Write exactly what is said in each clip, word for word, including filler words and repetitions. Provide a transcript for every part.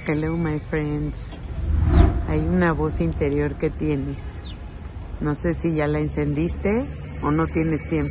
Hello my friends. Hay una voz interior que tienes. No sé si ya la encendiste o no tienes tiempo.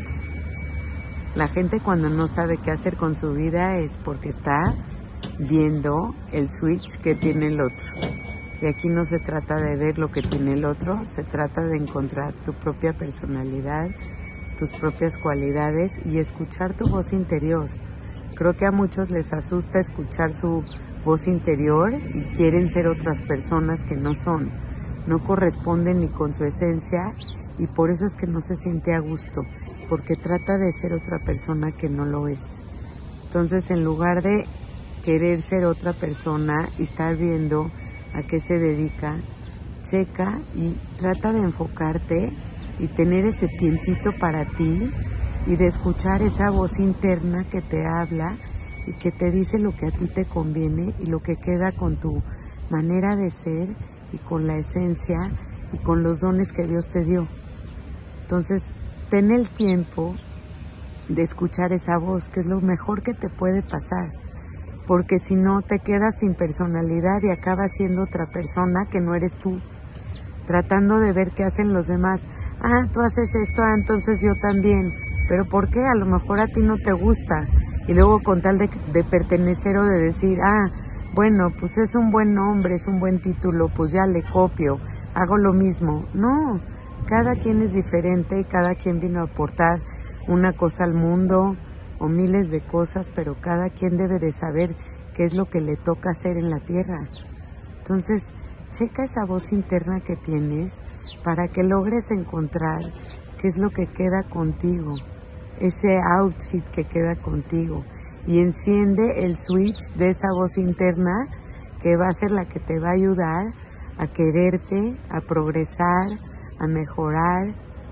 La gente cuando no sabe qué hacer con su vida es porque está viendo el switch que tiene el otro. Y aquí no se trata de ver lo que tiene el otro, se trata de encontrar tu propia personalidad, tus propias cualidades y escuchar tu voz interior. Creo que a muchos les asusta escuchar su voz interior y quieren ser otras personas que no son. No corresponden ni con su esencia y por eso es que no se siente a gusto, porque trata de ser otra persona que no lo es. Entonces, en lugar de querer ser otra persona y estar viendo a qué se dedica, checa y trata de enfocarte y tener ese tiempito para ti y de escuchar esa voz interna que te habla y que te dice lo que a ti te conviene y lo que queda con tu manera de ser y con la esencia y con los dones que Dios te dio. Entonces, ten el tiempo de escuchar esa voz, que es lo mejor que te puede pasar, porque si no te quedas sin personalidad y acabas siendo otra persona que no eres tú, tratando de ver qué hacen los demás. Ah, tú haces esto, ah, entonces yo también. ¿Pero por qué? A lo mejor a ti no te gusta. Y luego con tal de, de pertenecer o de decir, ah, bueno, pues es un buen nombre, es un buen título, pues ya le copio, hago lo mismo. No, cada quien es diferente y cada quien vino a aportar una cosa al mundo o miles de cosas, pero cada quien debe de saber qué es lo que le toca hacer en la tierra. Entonces, checa esa voz interna que tienes para que logres encontrar qué es lo que queda contigo, ese outfit que queda contigo, y enciende el switch de esa voz interna que va a ser la que te va a ayudar a quererte, a progresar, a mejorar,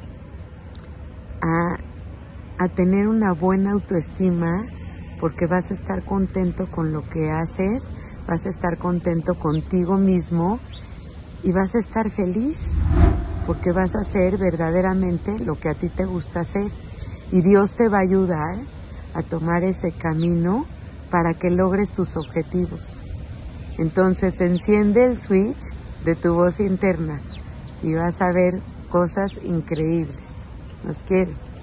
a, a tener una buena autoestima, porque vas a estar contento con lo que haces, vas a estar contento contigo mismo y vas a estar feliz porque vas a hacer verdaderamente lo que a ti te gusta hacer y Dios te va a ayudar a tomar ese camino para que logres tus objetivos. Entonces enciende el switch de tu voz interna y vas a ver cosas increíbles. Los quiero.